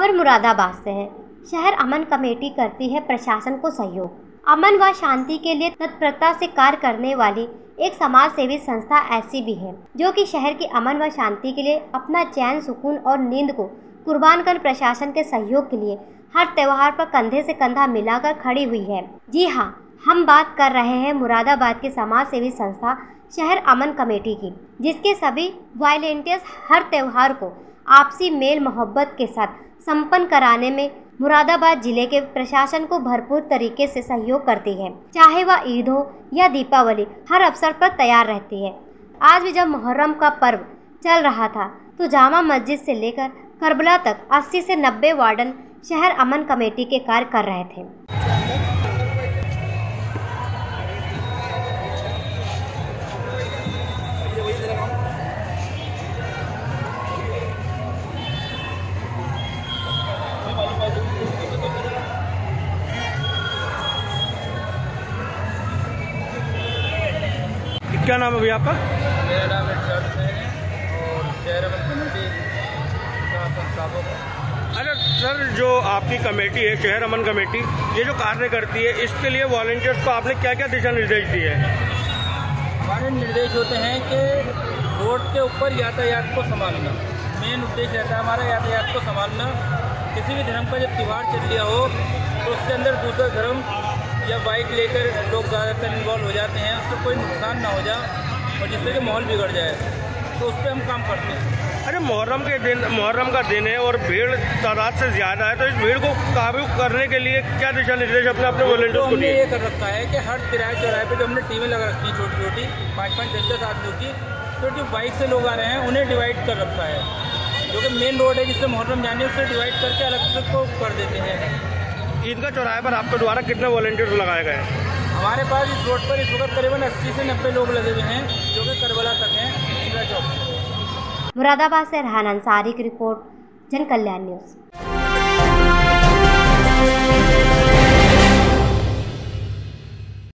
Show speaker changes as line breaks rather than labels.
खबर मुरादाबाद से है। शहर अमन कमेटी करती है प्रशासन को सहयोग। अमन व शांति के लिए तत्परता से कार्य करने वाली एक समाज सेवी संस्था ऐसी भी है जो कि शहर की अमन व शांति के लिए अपना चैन, सुकून और नींद को कुर्बान कर प्रशासन के सहयोग के लिए हर त्योहार पर कंधे से कंधा मिलाकर खड़ी हुई है। जी हाँ, हम बात कर रहे हैं मुरादाबाद की समाज सेवी संस्था शहर अमन कमेटी की, जिसके सभी वॉलंटियर्स हर त्योहार को आपसी मेल मोहब्बत के साथ संपन्न कराने में मुरादाबाद जिले के प्रशासन को भरपूर तरीके से सहयोग करती है। चाहे वह ईद हो या दीपावली, हर अवसर पर तैयार रहती है। आज भी जब मुहर्रम का पर्व चल रहा था तो जामा मस्जिद से लेकर करबला तक 80 से 90 वार्डन शहर अमन कमेटी के कार्य कर रहे थे।
क्या नाम है भैया आपका?
मेरा नाम इरशाद हुसैन है और शहर अमन कमेटी का संस्थापक।
अच्छा सर, जो आपकी कमेटी है शहर अमन कमेटी, ये जो कार्य करती है, इसके लिए वॉलंटियर्स को आपने क्या क्या दिशा निर्देश दिए हैं?
हमारे निर्देश होते हैं कि रोड के ऊपर यातायात को संभालना, मेन उद्देश्य रहता है हमारा यातायात को संभालना। किसी भी धर्म का जब त्यौहार चल लिया हो तो उसके अंदर दूसरा धर्म या बाइक लेकर लोग ज़्यादातर इन्वॉल्व हो जाते हैं, उससे कोई नुकसान ना हो जाए और जिससे कि माहौल बिगड़ जाए, तो उस पर हम काम करते हैं।
अरे मुहर्रम का दिन है और भीड़ तादाद से ज़्यादा है, तो इस भीड़ को काबू करने के लिए क्या दिशा निर्देश अपने वॉलंटियर्स को दिए?
ये कर रखा है कि हर तिराहे चौराहे पे जो हमने टीमें लगा रखी हैं छोटी छोटी 5-5, 10-10 आदमियों की, तो जो बाइक से लोग आ रहे हैं उन्हें डिवाइड कर रखा है। जो कि मेन रोड है जिससे मुहर्रम जाने उससे डिवाइड करके अलग से को कर देते हैं।
ईदगाह चौराहे पर आपके द्वारा कितने वॉलंटियर्स लगाए गए हैं?
हमारे पास इस रोड पर इस वक्त करीबन 80 से 90 लोग लगे हुए हैं जो कि करबला तक हैं ईदगाह चौक।
मुरादाबाद से रेहान अंसारी की रिपोर्ट, जन कल्याण न्यूज़।